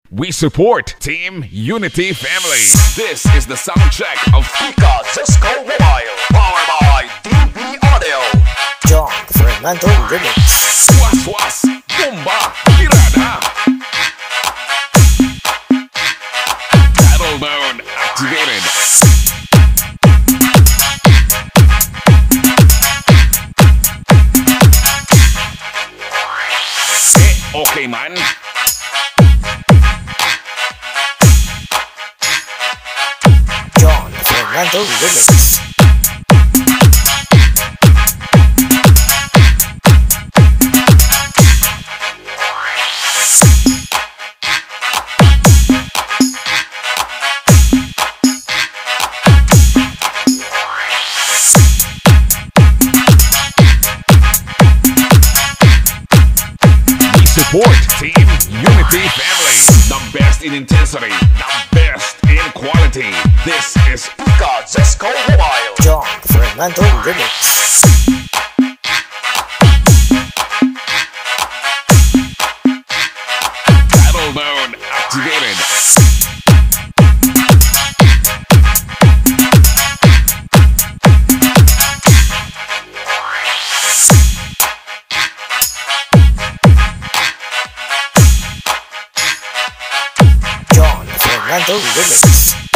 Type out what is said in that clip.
We support Team Unity Family. This is the soundtrack of Pika Mobile, powered by DB Audio. John Fernando REMIX. Swas swas, bomba, tirada. Battle mode activated. Okay, man. John Fernando REMIX. Support Team Unity Family. The best in intensity, the best in quality. This is Pika Mobile. John Fernando REMIX. Battle mode activated. John Fernando REMIX.